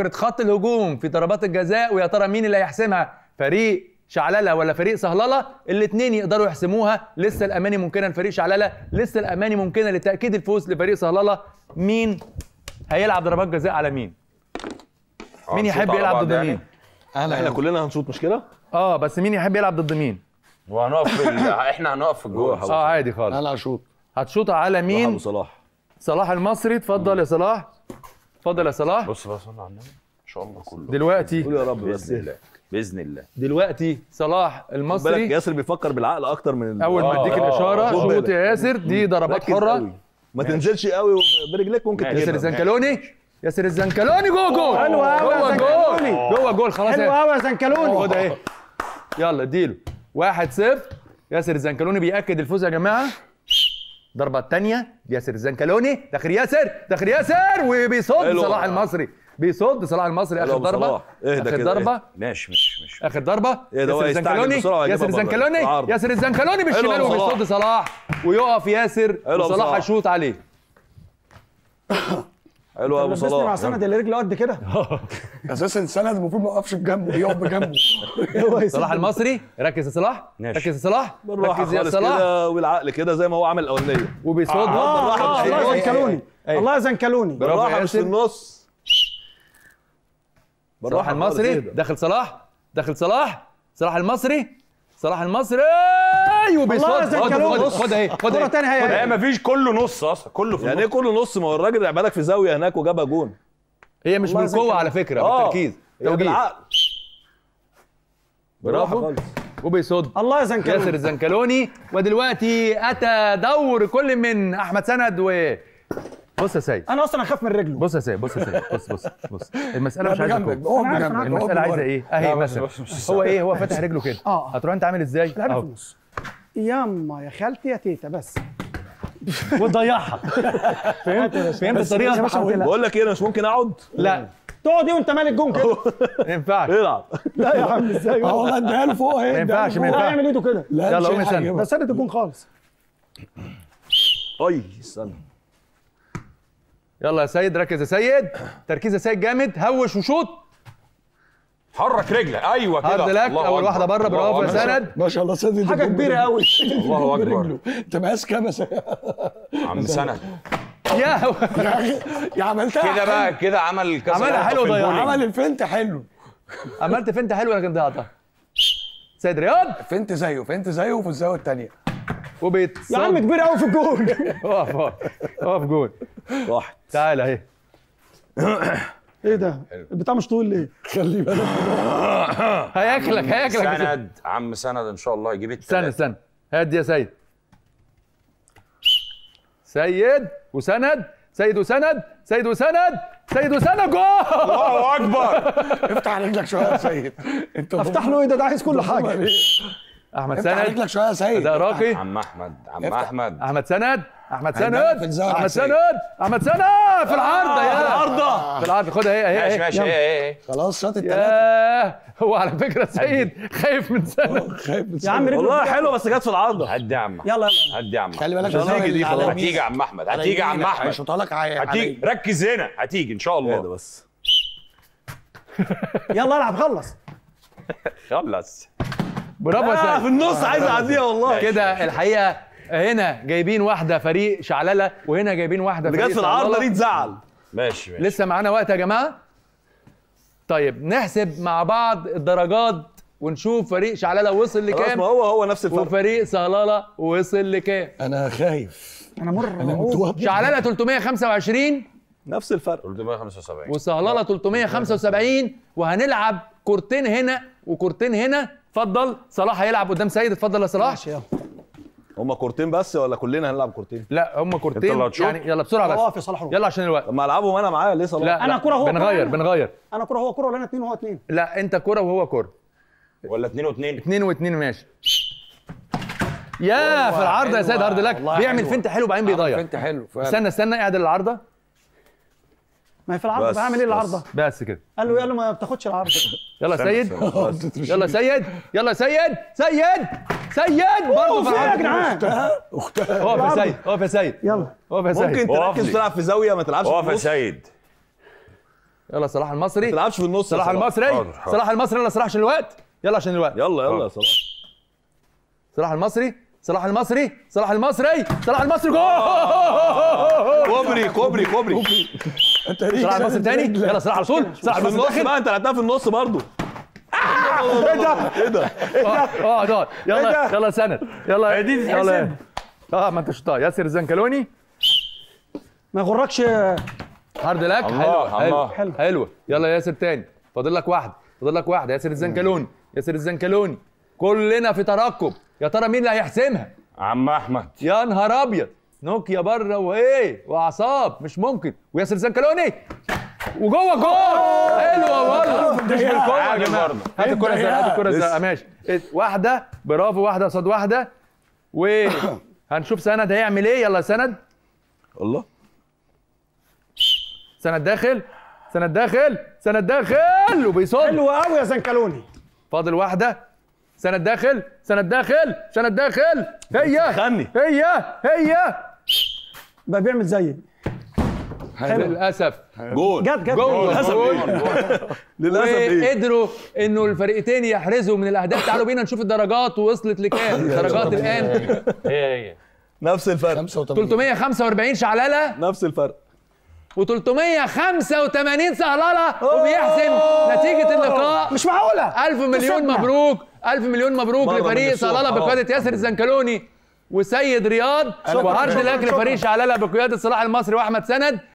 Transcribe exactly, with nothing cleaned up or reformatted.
فقره خط الهجوم في ضربات الجزاء، ويا ترى مين اللي هيحسمها؟ فريق شعلله ولا فريق صهلله؟ الاثنين يقدروا يحسموها. لسه الاماني ممكنه لفريق شعلله، لسه الاماني ممكنه لتاكيد الفوز لفريق صهلله. مين هيلعب ضربات جزاء على مين؟ مين يحب يلعب ضد مين؟ احنا احنا كلنا هنشوط مش كده؟ اه بس مين يحب يلعب ضد مين؟ وهنقف في ال... احنا هنقف في الجول. اه عادي خالص. انا هشوط. هتشوطها على مين؟ ابو صلاح. صلاح المصري. اتفضل يا صلاح. اتفضل يا صلاح. بص بقى صلى على النبي ان شاء الله كله. دلوقتي قول يا رب بس. باذن الله باذن الله. دلوقتي صلاح المصري. بالك ياسر بيفكر بالعقل اكتر من ال... اول ما اديك الاشاره شوط يا ياسر. دي ضربات حره. ما تنزلش قوي برجليك ممكن تجيبها. ياسر الزنكلوني. ياسر الزنكلوني جوه جول. حلو قوي يا زنكلوني. جوه جول خلاص. حلو قوي يا زنكلوني. خد اهي. يلا اديله. واحد صفر. ياسر الزنكلوني بيأكد الفوز يا جماعه. الضربه الثانيه ياسر الزنكلوني. داخل ياسر داخل ياسر وبيصد صلاح المصري. بيصد صلاح المصري. اخر ضربه. اخر ضربه. ماشي مش مش اخر ضربه. ياسر الزنكلوني. ياسر الزنكلوني. ياسر الزنكلوني بالشمال وبيصد صلاح ويقف ياسر وصلاح هيشوط عليه. حلو يا ابو صلاح. مع سند اللي رجله قد كده. اساسا سند المفروض ما يقفش بجنبه، يقف بجنبه. صلاح المصري. ركز يا صلاح. ركز يا صلاح. ركز يا صلاح والعقل كده زي ما هو عمل الاولانيه. وبيصد. الله الله زنكلوني. الله زنكلوني. بالراحه مش في النص. صلاح المصري. داخل صلاح. داخل صلاح. صلاح المصري. صلاح المصري وبيصد. خد خد اهي خد مره ثانيه. هي ما فيش كله نص اصلا. كله في يعني ايه كله نص؟ ما هو الراجل عبالك في زاويه هناك وجابها جون. هي مش بالقوه على فكره، بالتركيز. بالعقل. برافو. وبيصد. الله يا زنكلوني. ياسر الزنكلوني. ودلوقتي اتى دور كل من احمد سند و بص يا سيد. انا اصلا اخاف من رجله. بص يا سيد. بص يا سيد. بص بص بص المساله مش عايزه جنبك. قوة. اقف جنبك. المساله عايزه ايه؟ اهي مثلا هو ايه؟ هو فاتح رجله كده. اه هتروح انت عامل ازاي؟ لعبها في النص. ياما يا خالتي يا تيتا بس وتضيعها. فهمت فهمت الطريقه؟ بقول لك ايه، انا مش ممكن اقعد. لا تقعد ايه وانت مالك جون كده؟ ما ينفعش. العب. لا يا عم ازاي؟ اه والله اديها له فوق اهي. ما ينفعش ما هو ينفعش. هيعمل ايده كده. يلا قوم يا سند. بس سند الجون خالص. اي استنى. يلا يا سيد. ركز يا سيد. تركيز يا سيد جامد. هوش وشوط. حرك رجلك. ايوه كده. هارد لك. اول واحده بره. برافو يا سند. ما شاء الله سند حاجه كبيره قوي. الله اكبر. انت مقاس كام يا سند؟ عم سند. يا يا عملتها كده بقى كده عمل كذا. عملها حلو ضيع. عمل الفنت حلو. عملت فنت حلو لكن ضيعتها. سيد رياض. فنت زيه فنت زيه في الزاويه الثانيه. وبيتصد. يا عم كبير قوي في الجون. اقف اقف اقف جون. واحد. تعالى اهي. ايه ده؟ البتاع مش طويل ليه؟ خلي بالك. هياكلك هياكلك. سند. عم سند ان شاء الله يجيب استنى التلاته. استنى. هات يا سيد. سيد وسند. سيد وسند. سيد وسند. سيد وسند جول. الله اكبر. افتح رجلك شويه يا سيد. انت افتح له ايه ده؟ ده عايز كل حاجه. احمد افتح سند. رجلك شويه يا سيد. ده راقي. عم احمد عم احمد. احمد سند. احمد هيبقى سند. في الزاوية احمد العكسية. سند. احمد سند في العارضه. يا في العارضه. في العارضه. خدها اهي اهي ماشي اهي. ماشي. ايه ايه ايه. خلاص شاط الثلاثه. ياه. هو على فكره سيد خايف من سند. خايف من يا عم رجله والله بتاع- حلوه بس جت في العارضه. هدي يا عم. يلا يلا هدي يا عم. خلي بالك مش هتيجي دي خلاص. هتيجي يا عم احمد. هتيجي يا عم احمد. هيشوطها لك على هتيجي. ركز هنا. هتيجي ان شاء ايه ده الله. بس. يلا العب خلص. خلص. برافو يا آه سيد. في النص عايز اعديها والله. كده الحقيقه هنا جايبين واحده فريق شعلله وهنا جايبين واحده اللي فريق جت في العارضه صهللة. دي تزعل. ماشي ماشي. لسه معانا وقت يا جماعه. طيب نحسب مع بعض الدرجات ونشوف فريق شعلله وصل خلاص لكام ما هو هو نفس الفرق. وفريق صهلله وصل لكام. انا خايف. انا مر انا متوهق. شعلله ثلاثمية وخمسة وعشرين نفس الفرق. ثلاثمية وخمسة وسبعين. وصهلله ثلاثمية وخمسة وسبعين. وهنلعب كورتين هنا وكورتين هنا. اتفضل صلاح هيلعب قدام سيد. اتفضل يا صلاح. ماشي يلا. هما كورتين بس ولا كلنا هنلعب كورتين؟ لا هم انت اللي كورتين هتشوط؟ يعني. يلا بسرعه اقف بس. يا صلاح روح. يلا عشان الوقت. طب ما العبهم انا معايا ليه صلاح؟ لا أنا لا، كرة هو كرة بنغير أنا. بنغير. انا كوره هو كوره ولا انا اتنين وهو اتنين؟ لا انت كرة وهو كرة. ولا اتنين واتنين. اتنين واتنين ماشي. يا في العارضه يا سيد. هارد لك. بيعمل فنت حلو بعدين بيضيع. فنت حلو فعلا. استنى استنى اعدل العارضه. ما هي في العرض. بس، بعمل ايه بس. العرضه؟ بس كده. قال له قال له ما بتاخدش العرض. يلا يا سيد. بس. يلا يا سيد. يلا يا سيد. سيد سيد برضه في في ايه يا العارضه. جدعان؟ اختها. اقف يا سيد. اقف يا سيد. يلا اقف يا سيد. ممكن وقف تركز لي. تلعب في زاويه ما تلعبش في اقف يا النص. سيد. يلا صلاح ما المصري. تلعبش في النص يا صلاح المصري. حاضر، حاضر. صلاح المصري. يلا صلاح عشان الوقت. يلا عشان الوقت. يلا يلا يا صلاح. صلاح المصري. صلاح المصري. صلاح المصري. صلاح المصري جول. كوبري كوبري كوبري انت ليه صلاح كده المصري تاني. رجلك؟ يلا صلاح على طول. صلاح في المصري النص داخل. بقى، انت لعبتها في النص برضه. ايه ده؟ ايه ده؟ اه اه يلا ده؟ يلا سند. يلا دي تتحسب. يلا اه ما انت شطار. ياسر الزنكلوني. ما يغركش. هارد لك. الله، حلو حلو الله. حلو. حلوه. يلا يا ياسر تاني. فاضل لك واحده. فاضل لك واحده. ياسر الزنكلوني. ياسر الزنكلوني. كلنا في ترقب. يا ترى مين اللي هيحسمها؟ عم احمد. يا نهار ابيض. نوكيا بره وايه واعصاب مش ممكن. وياسر الزنكلوني وجوه جول. حلوه والله. مش بالقوه يا عادي جماعه. برضه. هات الكره الزرقاء. هات الكره الزرقاء. ماشي. إيه، واحده برافو. واحده قصاد واحده. وهنشوف سند هيعمل ايه. يلا سند. الله. سند داخل. سند داخل. سند داخل وبيصد. حلو قوي يا زنكلوني. فاضل واحده. سند داخل. سند داخل. سند داخل. هي خني. هي هي بقى بيعمل زيي. للاسف جول جت جت جول. للاسف جول. ايه؟ للاسف ايه؟ وقدروا انه الفريقين يحرزوا من الاهداف. تعالوا بينا نشوف الدرجات وصلت لكام. الدرجات الان هي هي نفس الفرق. خمسة وثمانين. ثلاثمية وخمسة وأربعين شعلله نفس الفرق. و385 سهلله وبيحسم نتيجه اللقاء. مش معقوله. ألف مليون كسبنا. مبروك. ألف مليون مبروك مرة من لفريق الصوت. صلالة آه. بقيادة ياسر الزنكلوني وسيد رياض. وهارد لك لفريق شعلله بقيادة صلاح المصري وأحمد سند.